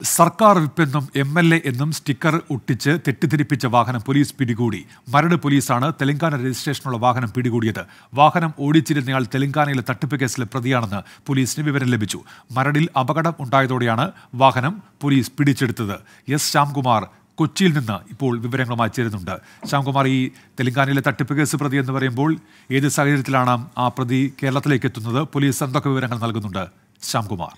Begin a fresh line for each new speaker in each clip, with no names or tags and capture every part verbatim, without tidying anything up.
സർക്കാർ വിപ്പെന്നും M L A എന്നും സ്റ്റിക്കർ ഒട്ടിച്ച് തെറ്റിദ്ധരിപ്പിച്ച വാഹനം പോലീസ് പിടികൂടി. മരട് പോലീസാണ് തെലങ്കാന രജിസ്ട്രേഷനുള്ള വാഹനം പിടികൂടിയത്. വാഹനം ഓടിച്ചിരുന്നയാൾ തെലങ്കാനയിലെ തട്ടിപ്പ് കേസിലെ പ്രതിയാണെന്ന് പോലീസിന് വിവരം ലഭിച്ചു. മരടിൽ അപകടം ഉണ്ടായതോടെയാണ് വാഹനം പോലീസ് പിടിച്ചെടുത്തത്. എസ് ശ്യാംകുമാർ കൊച്ചിയിൽ നിന്ന് ഇപ്പോൾ വിവരങ്ങളുമായി ചേരുന്നുണ്ട്. ശ്യാംകുമാർ, ഈ തെലങ്കാനയിലെ തട്ടിപ്പ് കേസ് പ്രതി എന്ന് പറയുമ്പോൾ ഏത് സാഹചര്യത്തിലാണ് ആ പ്രതി കേരളത്തിലേക്ക് എത്തുന്നത്? പോലീസ് എന്തൊക്കെ വിവരങ്ങൾ നൽകുന്നുണ്ട്? ശ്യാംകുമാർ.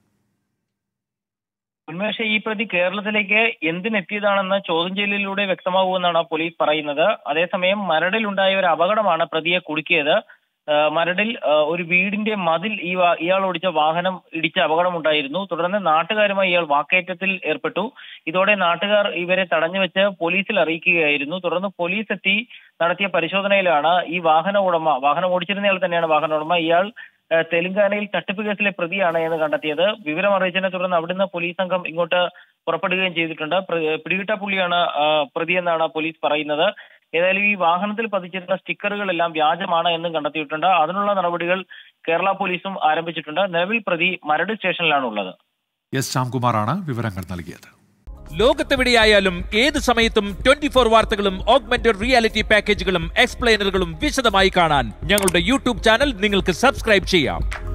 ഉന്മേഷ്, ഈ പ്രതി കേരളത്തിലേക്ക് എന്തിനെത്തിയതാണെന്ന് ചോദ്യം ചെയ്യലിലൂടെ വ്യക്തമാകുമെന്നാണ് പോലീസ് പറയുന്നത്. അതേസമയം മരടിലുണ്ടായ ഒരു അപകടമാണ് പ്രതിയെ കുടുക്കിയത്. മരടിൽ ഒരു വീടിന്റെ മതിൽ ഈ ഇയാൾ ഓടിച്ച വാഹനം ഇടിച്ച അപകടമുണ്ടായിരുന്നു. തുടർന്ന് നാട്ടുകാരുമായി ഇയാൾ വാക്കേറ്റത്തിൽ ഏർപ്പെട്ടു. ഇതോടെ നാട്ടുകാർ ഇവരെ തടഞ്ഞു വെച്ച് പോലീസിൽ അറിയിക്കുകയായിരുന്നു. തുടർന്ന് പോലീസ് എത്തി നടത്തിയ പരിശോധനയിലാണ് ഈ വാഹന ഉടമ, വാഹനം ഓടിച്ചിരുന്നയാൾ തന്നെയാണ് വാഹന ഉടമ, ഇയാൾ തെലങ്കാനയിൽ തട്ടിപ്പ് കേസിലെ പ്രതിയാണ് എന്ന് കണ്ടെത്തിയത്. വിവരം അറിയിച്ചതിനെ തുടർന്ന് അവിടുന്ന് പോലീസ് സംഘം ഇങ്ങോട്ട് പുറപ്പെടുകയും ചെയ്തിട്ടുണ്ട്. പിടികിട്ട പുള്ളിയാണ് പ്രതി എന്നാണ് പോലീസ് പറയുന്നത്. ഏതായാലും ഈ വാഹനത്തിൽ പതിച്ചിരുന്ന സ്റ്റിക്കറുകളെല്ലാം വ്യാജമാണ് എന്നും കണ്ടെത്തിയിട്ടുണ്ട്. അതിനുള്ള നടപടികൾ കേരള പോലീസും ആരംഭിച്ചിട്ടുണ്ട്. നിലവിൽ പ്രതി മരട് സ്റ്റേഷനിലാണ് ഉള്ളത്.
എസ് ശ്യാംകുമാറാണ് വിവരങ്ങൾ നൽകിയത്.
ലോകത്തെവിടെയായാലും ഏത് സമയത്തും ട്വന്റി ഫോർ വാർത്തകളും ഓഗ്മെന്റഡ് റിയാലിറ്റി പാക്കേജുകളും എക്സ്പ്ലെയിനറുകളും വിശദമായി കാണാൻ ഞങ്ങളുടെ യൂട്യൂബ് ചാനൽ നിങ്ങൾക്ക് സബ്സ്ക്രൈബ് ചെയ്യാം.